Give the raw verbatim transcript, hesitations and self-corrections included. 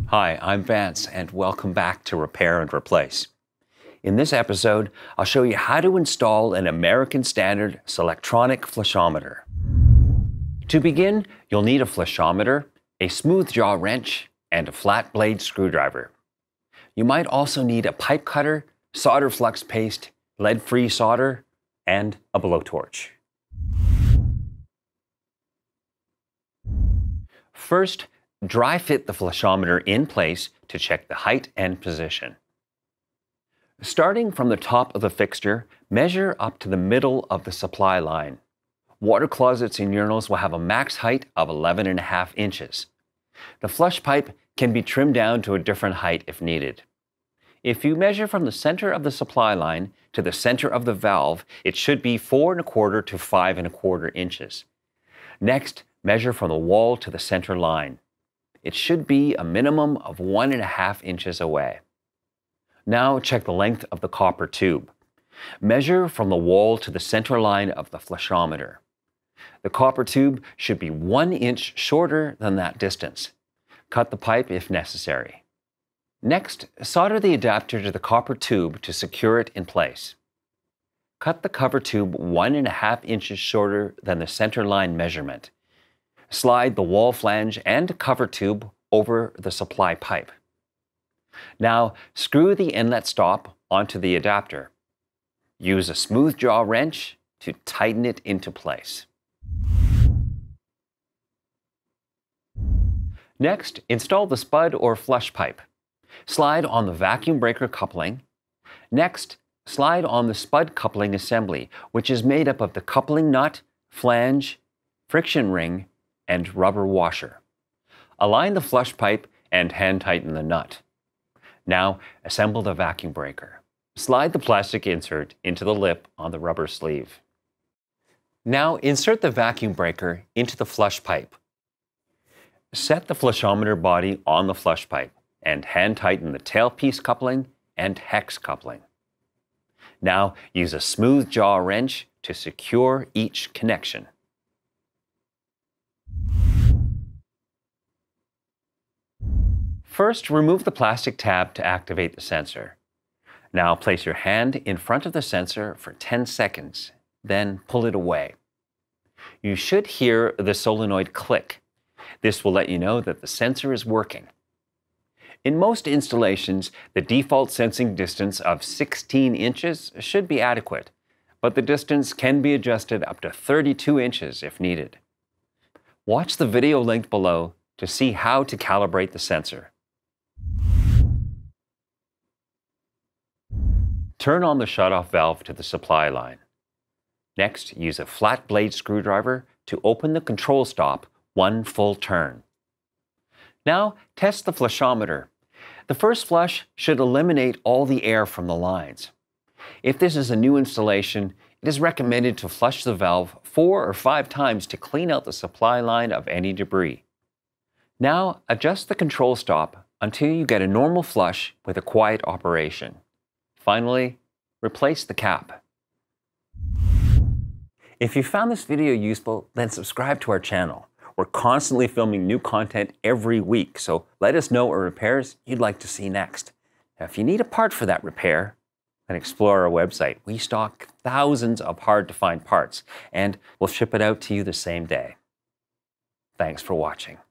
Hi, I'm Vance, and welcome back to Repair and Replace. In this episode, I'll show you how to install an American standard Selectronic Flushometer. To begin, you'll need a flushometer, a smooth jaw wrench, and a flat blade screwdriver. You might also need a pipe cutter, solder flux paste, lead-free solder, and a blowtorch. First, dry fit the flushometer in place to check the height and position. Starting from the top of the fixture, measure up to the middle of the supply line. Water closets and urinals will have a max height of eleven and a half inches. The flush pipe can be trimmed down to a different height if needed. If you measure from the center of the supply line to the center of the valve, it should be four and a quarter to five and a quarter inches. Next, measure from the wall to the center line. It should be a minimum of one and a half inches away. Now check the length of the copper tube. Measure from the wall to the center line of the flushometer. The copper tube should be one inch shorter than that distance. Cut the pipe if necessary. Next, solder the adapter to the copper tube to secure it in place. Cut the cover tube one and a half inches shorter than the center line measurement. Slide the wall flange and cover tube over the supply pipe. Now, screw the inlet stop onto the adapter. Use a smooth jaw wrench to tighten it into place. Next, install the spud or flush pipe. Slide on the vacuum breaker coupling. Next, slide on the spud coupling assembly, which is made up of the coupling nut, flange, friction ring, and rubber washer. Align the flush pipe and hand tighten the nut. Now, assemble the vacuum breaker. Slide the plastic insert into the lip on the rubber sleeve. Now, insert the vacuum breaker into the flush pipe. Set the flushometer body on the flush pipe and hand tighten the tailpiece coupling and hex coupling. Now, use a smooth jaw wrench to secure each connection. First, remove the plastic tab to activate the sensor. Now place your hand in front of the sensor for ten seconds, then pull it away. You should hear the solenoid click. This will let you know that the sensor is working. In most installations, the default sensing distance of sixteen inches should be adequate, but the distance can be adjusted up to thirty-two inches if needed. Watch the video linked below to see how to calibrate the sensor. Turn on the shutoff valve to the supply line. Next, use a flat blade screwdriver to open the control stop one full turn. Now, test the flushometer. The first flush should eliminate all the air from the lines. If this is a new installation, it is recommended to flush the valve four or five times to clean out the supply line of any debris. Now, adjust the control stop until you get a normal flush with a quiet operation. Finally, replace the cap. If you found this video useful, then subscribe to our channel. We're constantly filming new content every week, so let us know what repairs you'd like to see next. Now, if you need a part for that repair, then explore our website. We stock thousands of hard-to-find parts, and we'll ship it out to you the same day. Thanks for watching.